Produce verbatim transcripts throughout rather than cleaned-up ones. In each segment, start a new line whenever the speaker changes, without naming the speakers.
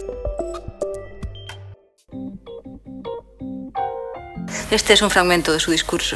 Este es un fragmento de su discurso.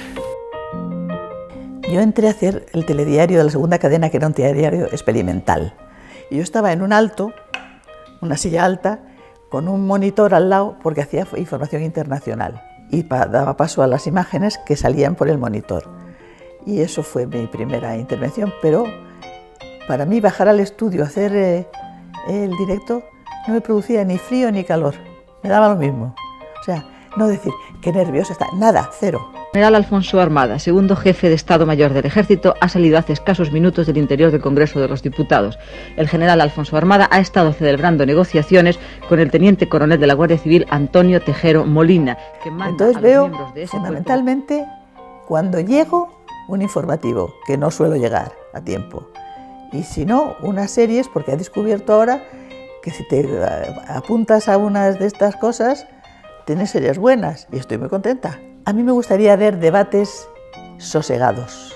Yo entré a hacer el telediario de la segunda cadena, que era un telediario experimental. Y yo estaba en un alto, una silla alta, con un monitor al lado, porque hacía información internacional. Y pa daba paso a las imágenes que salían por el monitor. Y eso fue mi primera intervención, pero para mí bajar al estudio a hacer eh, el directo no me producía ni frío ni calor, me daba lo mismo. O sea, no decir, qué nervioso está, nada, cero.
El general Alfonso Armada, segundo jefe de Estado Mayor del Ejército, ha salido hace escasos minutos del interior del Congreso de los Diputados. El general Alfonso Armada ha estado celebrando negociaciones con el teniente coronel de la Guardia Civil, Antonio Tejero Molina, que manda
Entonces
a los
veo,
miembros de ese
fundamentalmente, cuerpo, cuando llego, un informativo, que no suelo llegar a tiempo. Y si no, unas series, porque he descubierto ahora que si te apuntas a unas de estas cosas, tienes series buenas, y estoy muy contenta. A mí me gustaría ver debates sosegados,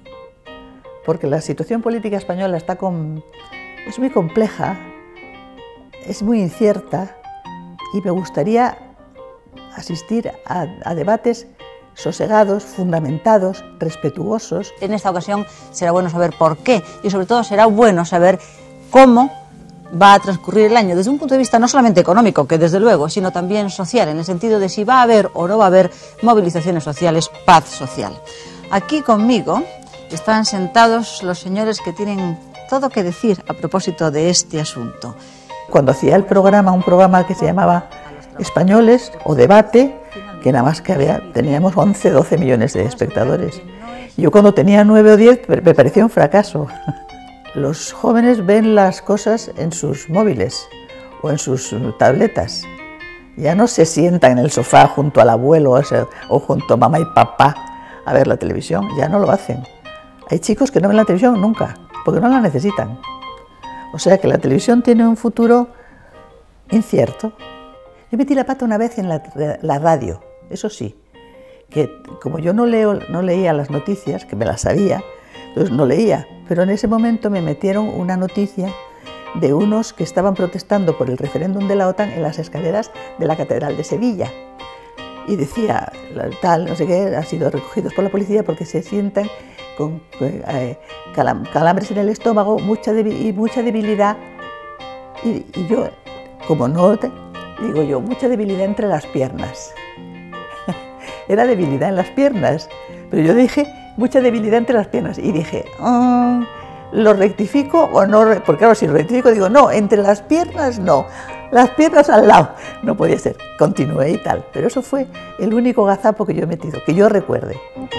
porque la situación política española está con, es muy compleja, es muy incierta, y me gustaría asistir a, a debates sosegados, fundamentados, respetuosos.
En esta ocasión será bueno saber por qué, y sobre todo será bueno saber cómo va a transcurrir el año desde un punto de vista no solamente económico, que desde luego, sino también social, en el sentido de si va a haber o no va a haber movilizaciones sociales, paz social. Aquí conmigo están sentados los señores que tienen todo que decir a propósito de este asunto.
Cuando hacía el programa, un programa que se llamaba Españoles o Debate, que nada más que había, teníamos once, doce millones de espectadores. Yo cuando tenía nueve o diez me parecía un fracaso. Los jóvenes ven las cosas en sus móviles o en sus tabletas. Ya no se sientan en el sofá junto al abuelo o, sea, o junto a mamá y papá a ver la televisión, ya no lo hacen. Hay chicos que no ven la televisión nunca, porque no la necesitan. O sea que la televisión tiene un futuro incierto. Yo metí la pata una vez en la, la radio, eso sí, que como yo no, leo, no leía las noticias, que me las sabía, entonces no leía, pero en ese momento me metieron una noticia de unos que estaban protestando por el referéndum de la OTAN en las escaleras de la Catedral de Sevilla. Y decía, tal, no sé qué, han sido recogidos por la policía porque se sientan con eh, calam calambres en el estómago mucha y mucha debilidad. Y, y yo, como no, te, digo yo, mucha debilidad entre las piernas. Era debilidad en las piernas, pero yo dije mucha debilidad entre las piernas y dije, oh, ¿lo rectifico o no? Porque claro, si lo rectifico digo, no, entre las piernas no, las piernas al lado. No podía ser, continué y tal, pero eso fue el único gazapo que yo he metido, que yo recuerde.